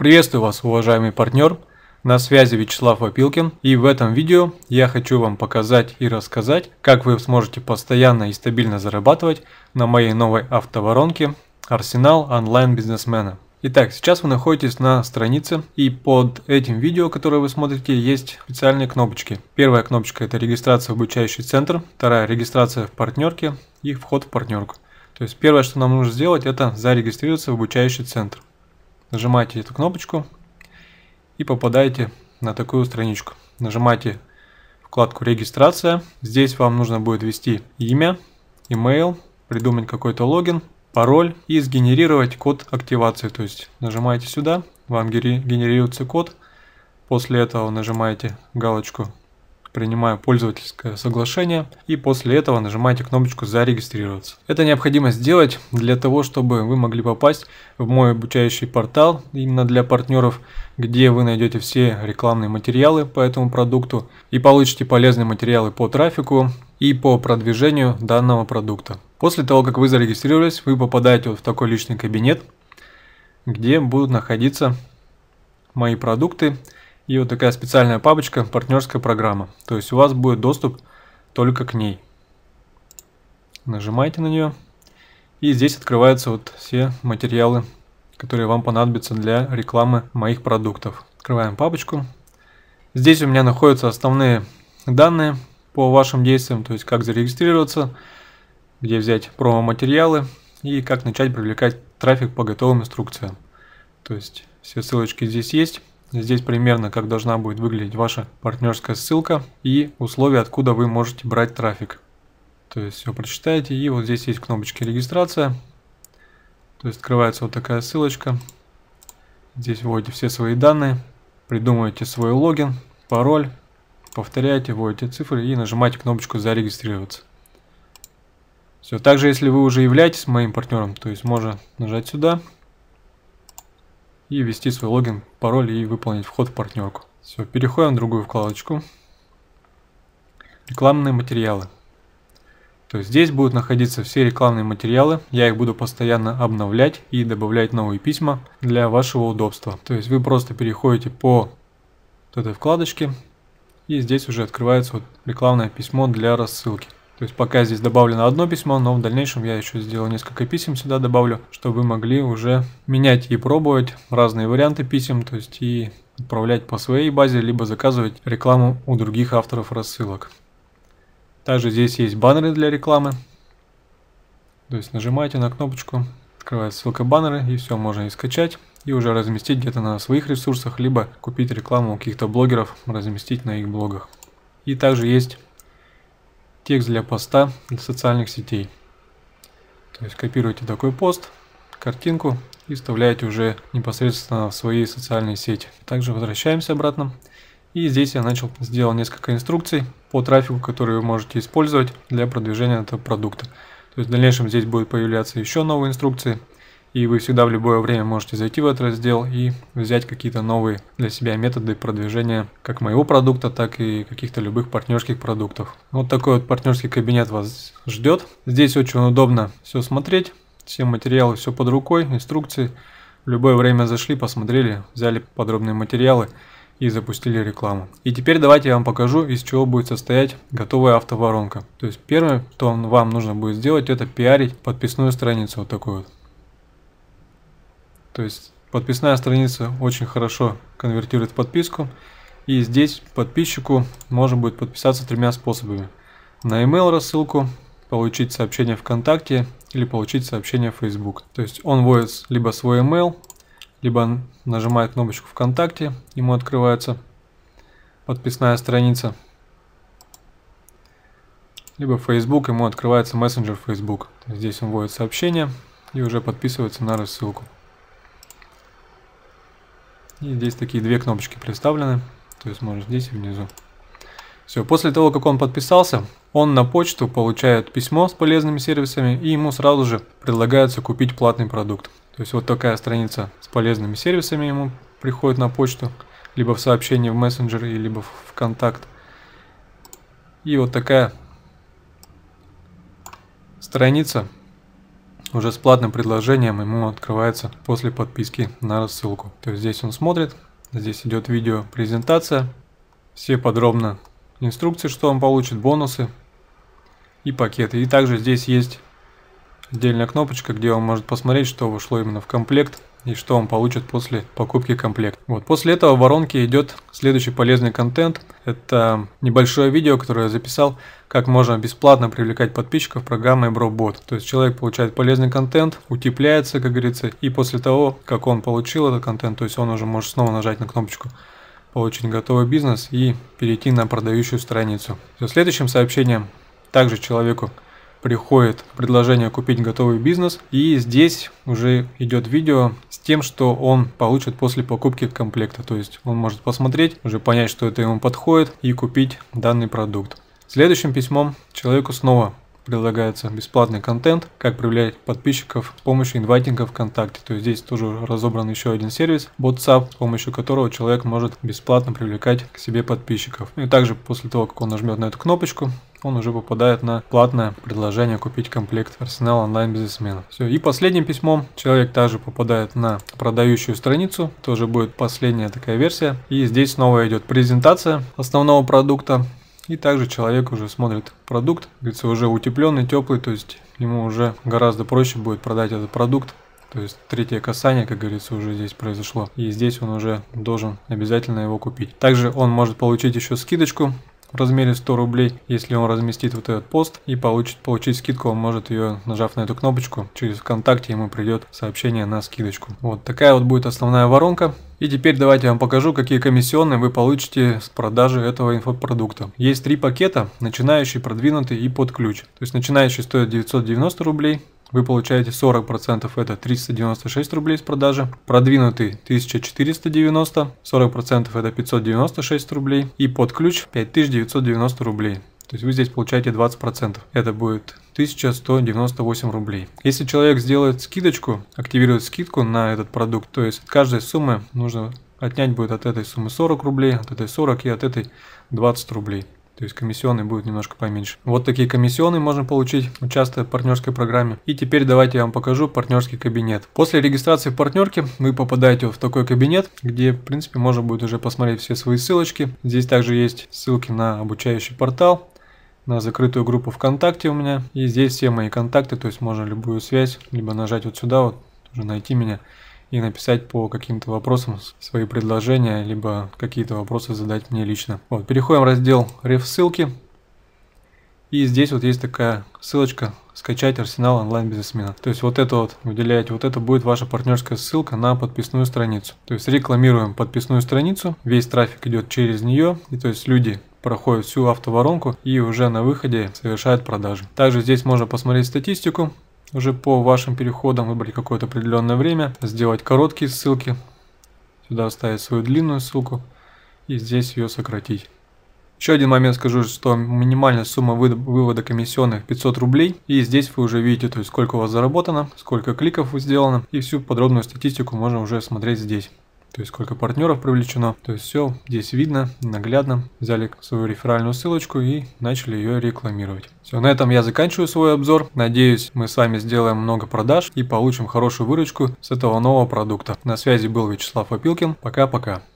Приветствую вас, уважаемый партнер. На связи Вячеслав Опилкин, и в этом видео я хочу вам показать и рассказать, как вы сможете постоянно и стабильно зарабатывать на моей новой автоворонке Арсенал онлайн-бизнесмена. Итак, сейчас вы находитесь на странице, и под этим видео, которое вы смотрите, есть специальные кнопочки. Первая кнопочка — это регистрация в обучающий центр, вторая — регистрация в партнерке и вход в партнерку. То есть первое, что нам нужно сделать, это зарегистрироваться в обучающий центр. Нажимаете эту кнопочку и попадаете на такую страничку. Нажимаете вкладку «Регистрация». Здесь вам нужно будет ввести имя, email, придумать какой-то логин, пароль и сгенерировать код активации. То есть нажимаете сюда, вам генерируется код. После этого нажимаете галочку «Принимаю пользовательское соглашение» и после этого нажимаете кнопочку «Зарегистрироваться». Это необходимо сделать для того, чтобы вы могли попасть в мой обучающий портал именно для партнеров, где вы найдете все рекламные материалы по этому продукту и получите полезные материалы по трафику и по продвижению данного продукта. После того, как вы зарегистрировались, вы попадаете вот в такой личный кабинет, где будут находиться мои продукты. И вот такая специальная папочка «Партнерская программа». То есть у вас будет доступ только к ней. Нажимаете на нее. И здесь открываются вот все материалы, которые вам понадобятся для рекламы моих продуктов. Открываем папочку. Здесь у меня находятся основные данные по вашим действиям. То есть как зарегистрироваться, где взять промо-материалы и как начать привлекать трафик по готовым инструкциям. То есть все ссылочки здесь есть. Здесь примерно как должна будет выглядеть ваша партнерская ссылка и условия, откуда вы можете брать трафик. То есть все прочитаете, и вот здесь есть кнопочки «Регистрация». То есть открывается вот такая ссылочка. Здесь вводите все свои данные, придумываете свой логин, пароль, повторяете, вводите цифры и нажимаете кнопочку «Зарегистрироваться». Все. Также, если вы уже являетесь моим партнером, то есть можно нажать сюда и ввести свой логин, пароль и выполнить вход в партнерку. Все, переходим в другую вкладочку. Рекламные материалы. То есть здесь будут находиться все рекламные материалы. Я их буду постоянно обновлять и добавлять новые письма для вашего удобства. То есть вы просто переходите по вот этой вкладочке, и здесь уже открывается вот рекламное письмо для рассылки. То есть пока здесь добавлено одно письмо, но в дальнейшем я еще сделаю несколько писем сюда добавлю, чтобы вы могли уже менять и пробовать разные варианты писем, то есть и отправлять по своей базе, либо заказывать рекламу у других авторов рассылок. Также здесь есть баннеры для рекламы. То есть нажимаете на кнопочку, открывается ссылка баннеры, и все, можно и скачать, и уже разместить где-то на своих ресурсах, либо купить рекламу у каких-то блогеров, разместить на их блогах. И также есть текст для поста для социальных сетей. То есть копируете такой пост, картинку и вставляете уже непосредственно в свои социальные сети. Также возвращаемся обратно. И здесь я сделал несколько инструкций по трафику, которые вы можете использовать для продвижения этого продукта. То есть в дальнейшем здесь будут появляться еще новые инструкции. И вы всегда в любое время можете зайти в этот раздел и взять какие-то новые для себя методы продвижения как моего продукта, так и каких-то любых партнерских продуктов. Вот такой вот партнерский кабинет вас ждет. Здесь очень удобно все смотреть, все материалы, все под рукой, инструкции. В любое время зашли, посмотрели, взяли подробные материалы и запустили рекламу. И теперь давайте я вам покажу, из чего будет состоять готовая автоворонка. То есть первое, что вам нужно будет сделать, это пиарить подписную страницу вот такую вот. То есть подписная страница очень хорошо конвертирует в подписку. И здесь подписчику можно будет подписаться тремя способами. На email рассылку, получить сообщение ВКонтакте или получить сообщение в Facebook. То есть он вводит либо свой email, либо нажимает кнопочку ВКонтакте, ему открывается подписная страница. Либо в Facebook, ему открывается мессенджер Facebook. Здесь он вводит сообщение и уже подписывается на рассылку. И здесь такие две кнопочки представлены, то есть можно здесь и внизу. Все, после того, как он подписался, он на почту получает письмо с полезными сервисами, и ему сразу же предлагается купить платный продукт. То есть вот такая страница с полезными сервисами ему приходит на почту, либо в сообщении в мессенджер, либо в ВКонтакт. И вот такая страница уже с платным предложением ему открывается после подписки на рассылку. То есть здесь он смотрит, здесь идет видео презентация, все подробно инструкции, что он получит, бонусы и пакеты. И также здесь есть отдельная кнопочка, где он может посмотреть, что вошло именно в комплект и что он получит после покупки комплекта. Вот. После этого в воронке идет следующий полезный контент. Это небольшое видео, которое я записал, как можно бесплатно привлекать подписчиков программой BroBot. То есть человек получает полезный контент, утепляется, как говорится, и после того, как он получил этот контент, то есть он уже может снова нажать на кнопочку «Получить готовый бизнес» и перейти на продающую страницу. Все, следующим сообщением также человеку приходит предложение купить готовый бизнес, и здесь уже идет видео с тем, что он получит после покупки комплекта. То есть он может посмотреть, уже понять, что это ему подходит, и купить данный продукт. Следующим письмом человеку снова предлагается бесплатный контент, как привлекать подписчиков с помощью инвайтинга ВКонтакте. То есть здесь тоже разобран еще один сервис WhatsApp, с помощью которого человек может бесплатно привлекать к себе подписчиков. И также после того, как он нажмет на эту кнопочку, он уже попадает на платное предложение купить комплект Арсенал онлайн-бизнесмена. Все. И последним письмом человек также попадает на продающую страницу, тоже будет последняя такая версия. И здесь снова идет презентация основного продукта. И также человек уже смотрит продукт, говорится, уже утепленный, теплый, то есть ему уже гораздо проще будет продать этот продукт. То есть третье касание, как говорится, уже здесь произошло. И здесь он уже должен обязательно его купить. Также он может получить еще скидочку в размере 100 рублей, если он разместит вот этот пост, и получить скидку он может ее, нажав на эту кнопочку, через ВКонтакте ему придет сообщение на скидочку. Вот такая вот будет основная воронка. И теперь давайте я вам покажу, какие комиссионные вы получите с продажи этого инфопродукта. Есть 3 пакета: начинающий, продвинутый и под ключ. То есть начинающий стоит 990 рублей. Вы получаете 40%, это 396 рублей с продажи. Продвинутый 1490, 40% это 596 рублей. И под ключ 5990 рублей. То есть вы здесь получаете 20%. Это будет 1198 рублей. Если человек сделает скидочку, активирует скидку на этот продукт, то есть от каждой суммы нужно отнять будет от этой суммы 40 рублей, от этой 40 и от этой 20 рублей. То есть комиссионный будет немножко поменьше. Вот такие комиссионные можно получить, участвуя в партнерской программе. И теперь давайте я вам покажу партнерский кабинет. После регистрации в партнерке вы попадаете в такой кабинет, где в принципе можно будет уже посмотреть все свои ссылочки. Здесь также есть ссылки на обучающий портал, на закрытую группу ВКонтакте у меня. И здесь все мои контакты, то есть можно любую связь, либо нажать вот сюда, вот, уже найти меня и написать по каким-то вопросам свои предложения, либо какие-то вопросы задать мне лично. Вот, переходим в раздел «Реф-ссылки». И здесь вот есть такая ссылочка «Скачать Арсенал онлайн-бизнесмена». То есть вот это вот выделяете, вот это будет ваша партнерская ссылка на подписную страницу. То есть рекламируем подписную страницу, весь трафик идет через нее, и то есть люди проходят всю автоворонку и уже на выходе совершают продажи. Также здесь можно посмотреть статистику. Уже по вашим переходам выбрать какое-то определенное время, сделать короткие ссылки, сюда вставить свою длинную ссылку и здесь ее сократить. Еще один момент скажу, что минимальная сумма вывода комиссионных 500 рублей. И здесь вы уже видите, то есть сколько у вас заработано, сколько кликов сделано, и всю подробную статистику можно уже смотреть здесь. То есть сколько партнеров привлечено, то есть все здесь видно, наглядно. Взяли свою реферальную ссылочку и начали ее рекламировать. Все, на этом я заканчиваю свой обзор. Надеюсь, мы с вами сделаем много продаж и получим хорошую выручку с этого нового продукта. На связи был Вячеслав Опилкин. Пока-пока.